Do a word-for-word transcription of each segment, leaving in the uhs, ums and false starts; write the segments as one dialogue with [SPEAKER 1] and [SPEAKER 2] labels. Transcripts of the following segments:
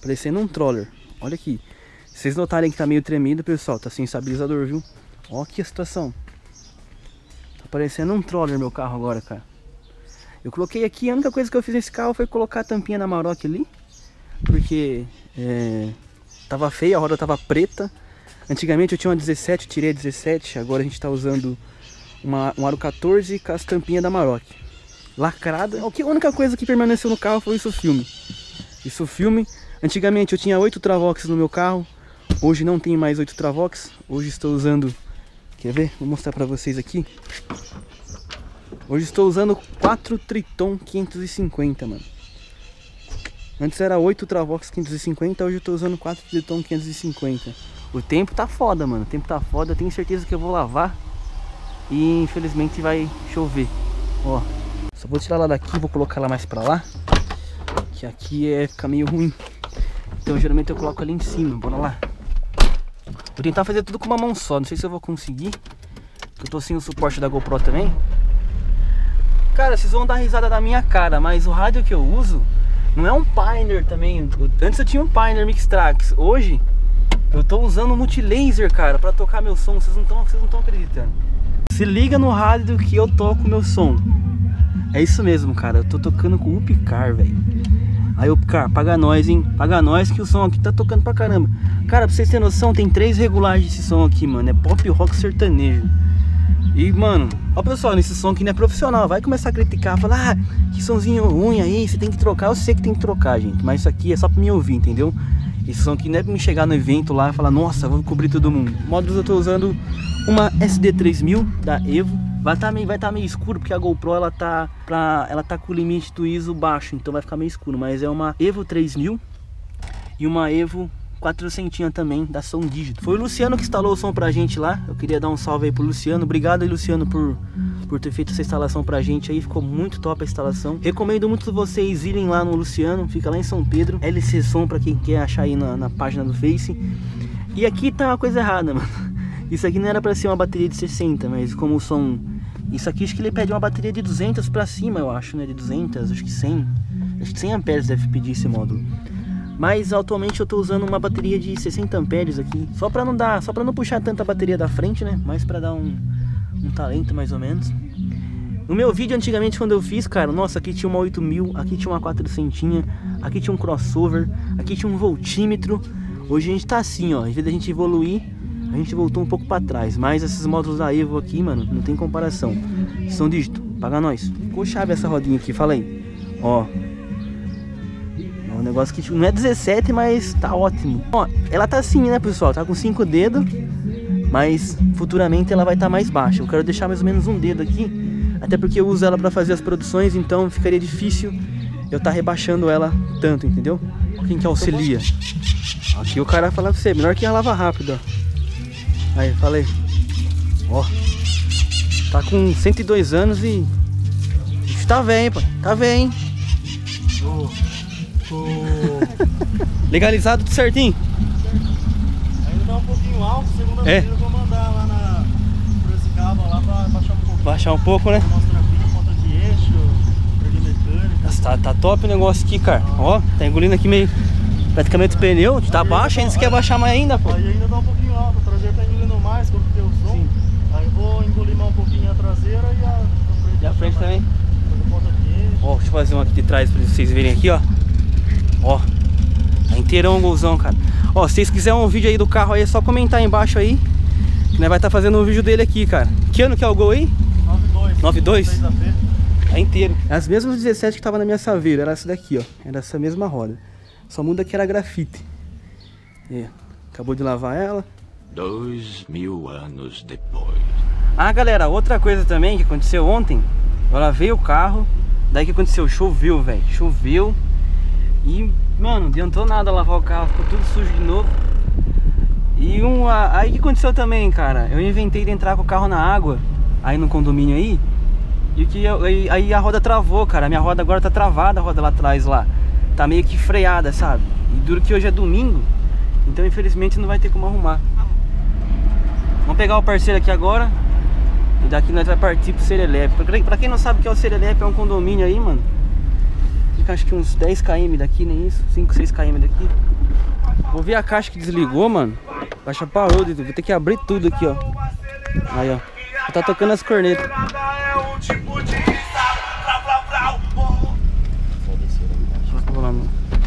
[SPEAKER 1] parecendo um troller. Olha aqui. Se vocês notarem que tá meio tremido, pessoal, tá sem estabilizador, viu? Ó aqui a situação. Tá parecendo um troller meu carro agora, cara. Eu coloquei aqui, a única coisa que eu fiz nesse carro foi colocar a tampinha da Maroc ali. Porque é, tava feia, a roda tava preta. Antigamente eu tinha uma dezessete, eu tirei a dezessete. Agora a gente tá usando uma, um aro quatorze com as tampinhas da Maroc. Lacrada. A única coisa que permaneceu no carro foi isso filme. Isso filme. Antigamente eu tinha oito Travox no meu carro. Hoje não tenho mais oito Travox. Hoje estou usando... Quer ver? Vou mostrar pra vocês aqui. Hoje estou usando quatro Triton quinhentos e cinquenta, mano. Antes era oito Travox quinhentos e cinquenta, hoje eu tô usando quatro Triton quinhentos e cinquenta. O tempo tá foda, mano. O tempo tá foda. Eu tenho certeza que eu vou lavar. E infelizmente vai chover. Ó. Só vou tirar ela daqui, vou colocar ela mais pra lá. Que aqui é ficar meio ruim. Então geralmente eu coloco ali em cima. Bora lá. Vou tentar fazer tudo com uma mão só. Não sei se eu vou conseguir. Eu tô sem o suporte da GoPro também. Cara, vocês vão dar risada da minha cara, mas o rádio que eu uso não é um Pioneer também. Antes eu tinha um Pioneer Mixtrax. Hoje eu tô usando um Multilaser, cara, pra tocar meu som. Vocês não estão vocês não estão acreditando. Se liga no rádio que eu toco meu som. É isso mesmo, cara. Eu tô tocando com o Upcar, velho. Aí o Upcar, paga nós, hein? Paga nós que o som aqui tá tocando pra caramba. Cara, pra vocês terem noção, tem três regulagens desse som aqui, mano. É pop rock sertanejo. E, mano, ó pessoal, nesse som aqui não é profissional. Vai começar a criticar, falar, ah, que somzinho ruim aí, você tem que trocar. Eu sei que tem que trocar, gente, mas isso aqui é só pra me ouvir, entendeu? Esse som aqui não é pra me chegar no evento lá e falar, nossa, vou cobrir todo mundo. Módulos eu tô usando uma S D três mil da Evo. Vai estar tá meio, vai tá meio escuro porque a GoPro ela tá, pra, ela tá com o limite do I S O baixo, então vai ficar meio escuro. Mas é uma Evo três mil e uma Evo quatrocentos também, da Som Dígito. Foi o Luciano que instalou o som pra gente lá. Eu queria dar um salve aí pro Luciano. Obrigado aí, Luciano, por, por ter feito essa instalação pra gente aí. Ficou muito top a instalação. Recomendo muito vocês irem lá no Luciano. Fica lá em São Pedro. L C Som pra quem quer achar aí na, na página do Face. E aqui tá uma coisa errada, mano. Isso aqui não era pra ser uma bateria de sessenta, mas como o som... Isso aqui acho que ele pede uma bateria de duzentos pra cima, eu acho, né? De duzentos, acho que cem. Acho que cem amperes deve pedir esse módulo. Mas atualmente eu tô usando uma bateria de sessenta amperes aqui. Só pra não dar, só pra não puxar tanta bateria da frente, né? Mas pra dar um, um talento mais ou menos. No meu vídeo antigamente quando eu fiz, cara, nossa, aqui tinha uma oito mil, aqui tinha uma quatrocentos, aqui tinha um crossover, aqui tinha um voltímetro. Hoje a gente tá assim, ó, em vez da gente evoluir, a gente voltou um pouco pra trás. Mas esses módulos da Evo aqui, mano, não tem comparação. Som Dígito, paga nós. Ficou chave essa rodinha aqui, fala aí. Ó. É um negócio que não é dezessete, mas tá ótimo. Ó, ela tá assim, né, pessoal? Tá com cinco dedos. Mas futuramente ela vai estar tá mais baixa. Eu quero deixar mais ou menos um dedo aqui. Até porque eu uso ela pra fazer as produções. Então ficaria difícil eu tá rebaixando ela tanto, entendeu? Quem que auxilia? Aqui o cara vai falar pra você, melhor que ela lava rápido, ó. Aí, falei. Ó. Tá com cento e dois anos e... Tá velho, pai. Tá velho, hein? Oh, oh. Legalizado tudo certinho?
[SPEAKER 2] Ainda tá um pouquinho alto. Segunda-feira
[SPEAKER 1] é.
[SPEAKER 2] eu vou mandar lá na... Por esse cabo lá pra baixar um pouco.
[SPEAKER 1] Baixar um pouco, né?
[SPEAKER 2] Ponta de eixo, perder mecânica.
[SPEAKER 1] Tá, tá top o negócio aqui, cara. Ah. Ó, tá engolindo aqui meio... Praticamente o pneu. Tá baixo, ainda você quer baixar mais ainda, pô.
[SPEAKER 2] Aí ainda tá um pouquinho alto. A traseira tá engolindo mais quando tem o som. Sim. Aí eu vou engolir mais um pouquinho a traseira e a frente.
[SPEAKER 1] E a frente também. Ó, deixa eu fazer um aqui de trás pra vocês verem aqui, ó. Ó, tá inteirão o golzão, cara. Ó, se vocês quiserem um vídeo aí do carro aí, é só comentar aí embaixo aí, que nós vai estar tá fazendo um vídeo dele aqui, cara. Que ano que é o Gol aí? nove dois. Tá inteiro. As mesmas dezessete que tava na minha Saveiro, era essa daqui, ó. Era essa mesma roda. Só muda que era grafite. É, acabou de lavar ela.
[SPEAKER 3] Dois mil anos depois.
[SPEAKER 1] Ah, galera, outra coisa também que aconteceu ontem. Eu lavei o carro. Daí que aconteceu? Choveu, velho. Choveu. E, mano, não adiantou nada lavar o carro. Ficou tudo sujo de novo. E um, aí que aconteceu também, cara? Eu inventei de entrar com o carro na água. Aí no condomínio aí. E que eu, aí, aí a roda travou, cara. A minha roda agora tá travada, a roda lá atrás lá. Tá meio que freada, sabe? E duro que hoje é domingo. Então infelizmente não vai ter como arrumar. Vamos pegar o parceiro aqui agora. E daqui nós vai partir pro Serelepe. Pra quem não sabe o que é o Serelepe, é um condomínio aí, mano. fica acho que uns dez quilômetros daqui, nem isso, cinco, seis quilômetros daqui. Vou ver a caixa que desligou, mano. A caixa parou, vou ter que abrir tudo aqui, ó. Aí, ó. Tá tocando as cornetas. Vou lá, mano.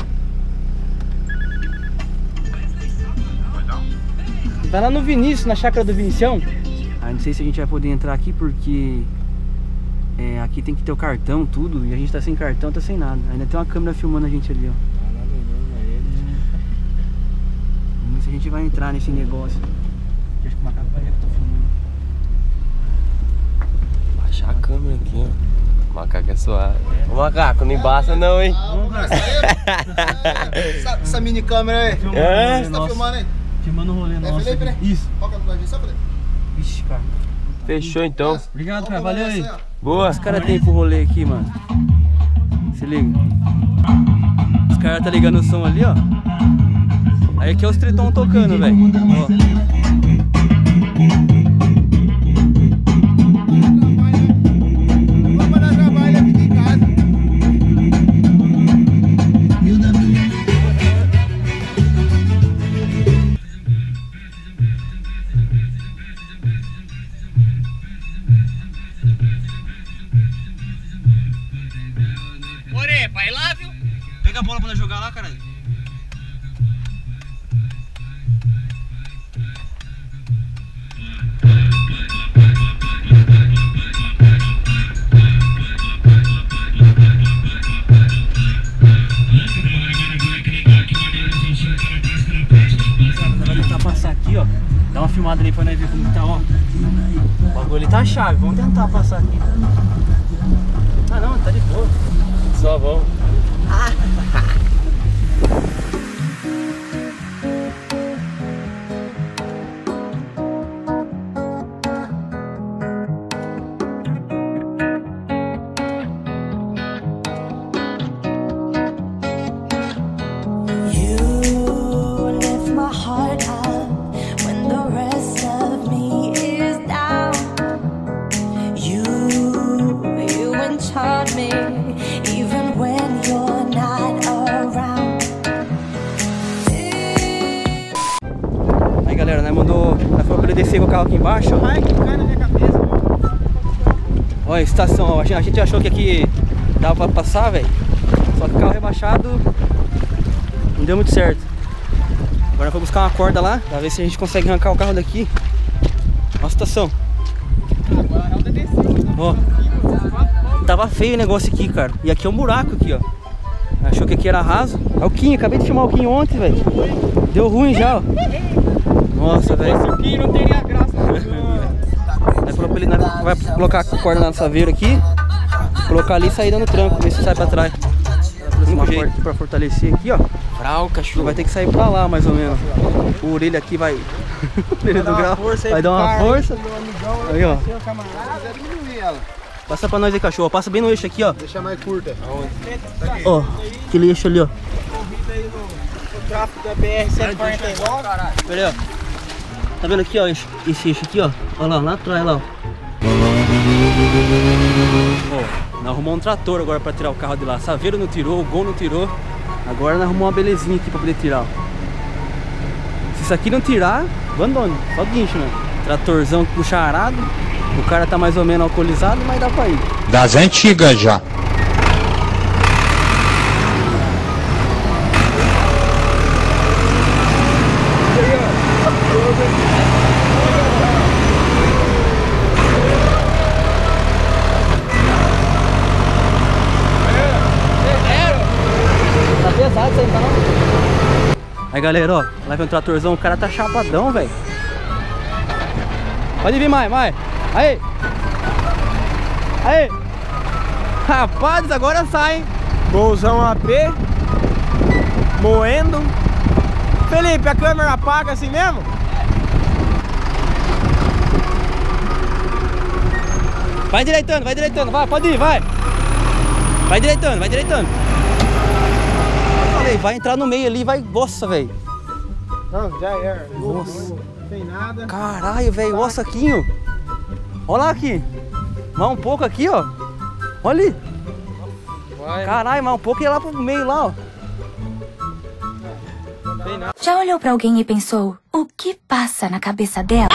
[SPEAKER 1] Vai lá no Vinícius, na chácara do Vinicião. Ah, não sei se a gente vai poder entrar aqui porque é, aqui tem que ter o cartão, tudo. E a gente tá sem cartão, tá sem nada. Ainda tem uma câmera filmando a gente ali, ó. É. Vamos ver se a gente vai entrar nesse negócio. Acho que o macaco vai ver que eu tô filmando.
[SPEAKER 4] Baixar a câmera aqui, ó. O macaco é suave. O macaco, não embaça não, hein?
[SPEAKER 5] essa, essa mini câmera aí.
[SPEAKER 4] É?
[SPEAKER 5] Você tá filmando aí?
[SPEAKER 1] Filmando o rolê
[SPEAKER 5] É,
[SPEAKER 1] nosso.
[SPEAKER 5] Felipe, né?
[SPEAKER 1] Isso.
[SPEAKER 5] Qual que é o nome disso, Felipe?
[SPEAKER 1] Vixe, cara.
[SPEAKER 4] Fechou então.
[SPEAKER 1] Obrigado, cara. Valeu aí.
[SPEAKER 4] Boa.
[SPEAKER 1] Os caras tem pro rolê aqui, mano. Se liga. Os caras tá ligando o som ali, ó. Aí aqui é os tritão tocando, velho. Ó.
[SPEAKER 6] More, vai lá, viu?
[SPEAKER 1] Pega a bola pra nós jogar lá, caralho. Vai tentar passar aqui, ó. Dá uma filmada ali pra nós ver como que tá, ó. O bagulho ali tá chave, vamos tentar passar aqui. Ah não, tá de boa.
[SPEAKER 4] Só vamos.
[SPEAKER 1] Aí galera, né, mandou, nós falou pra ele descer com o carro aqui embaixo, ó.
[SPEAKER 2] Ai, que cai na minha cabeça.
[SPEAKER 1] Olha a estação, ó. A gente achou que aqui dava pra passar, velho. Só que o carro rebaixado não deu muito certo. Agora vou buscar uma corda lá, pra ver se a gente consegue arrancar o carro daqui. Olha a situação.
[SPEAKER 2] Agora a Helda desceu.
[SPEAKER 1] Ó, tava feio o negócio aqui, cara. E aqui é um buraco aqui, ó. Achou que aqui era raso. É o Quinho, acabei de filmar o Quinho ontem, velho. Deu ruim já, ó. Nossa, velho.
[SPEAKER 2] Esse aqui não teria graça.
[SPEAKER 1] Aí falou pra ele, né, vai colocar a corda na saveira aqui, colocar ali e sair dando tranco, ver se sai pra trás. Uma corda aqui pra fortalecer aqui, ó.
[SPEAKER 4] Frau, cachorro.
[SPEAKER 1] Vai ter que sair pra lá, mais ou menos. O orelha aqui vai... o orelha do grau vai dar uma força. Aí, ó. Passa pra nós aí, cachorro. Passa bem no eixo aqui, ó.
[SPEAKER 5] Deixa mais curta.
[SPEAKER 1] Ó, aquele eixo ali, ó.
[SPEAKER 2] Corrida aí no, no tráfego da B R cento e quarenta e nove.
[SPEAKER 1] Olha aí, ó. Tá vendo aqui, ó, esse, esse eixo aqui, ó. Olha lá, lá atrás, lá, ó. Ó, nós arrumamos um trator agora pra tirar o carro de lá. Saveiro não tirou, o Gol não tirou. Agora nós arrumamos uma belezinha aqui pra poder tirar, ó. Se isso aqui não tirar, abandone. Só guincho, né? Tratorzão que puxa arado. O cara tá mais ou menos alcoolizado, mas dá pra ir.
[SPEAKER 7] Das antigas já.
[SPEAKER 1] Tá pesado isso aí, tá não? Aí galera, ó, lá vem um tratorzão, o cara tá chapadão, velho. Pode vir mais, mais. Aí. Aí. Rapaz, agora sai, hein?
[SPEAKER 2] Golzão A P. Moendo. Felipe, a câmera apaga assim mesmo?
[SPEAKER 1] Vai direitando, vai direitando, vai, pode ir, vai. Vai direitando, vai direitando. Eu falei, vai entrar no meio ali, vai. Nossa, velho.
[SPEAKER 2] Não, já era.
[SPEAKER 1] Nossa.
[SPEAKER 2] Não tem nada.
[SPEAKER 1] Caralho, velho, olha o saquinho. Olha lá aqui. Vai um pouco aqui, ó. Olha ali.
[SPEAKER 4] Vai.
[SPEAKER 1] Caralho, mas um pouco ia lá pro meio lá, ó.
[SPEAKER 7] Já olhou pra alguém e pensou, o que passa na cabeça dela?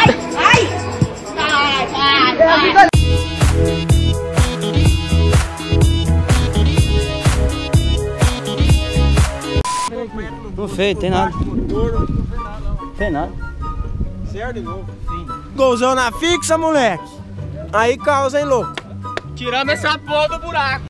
[SPEAKER 1] Não fez, tem nada. Não fez nada.
[SPEAKER 8] Zero de novo. Golzão na fixa, moleque. Aí causa, hein, louco?
[SPEAKER 6] Tiramos essa porra do buraco.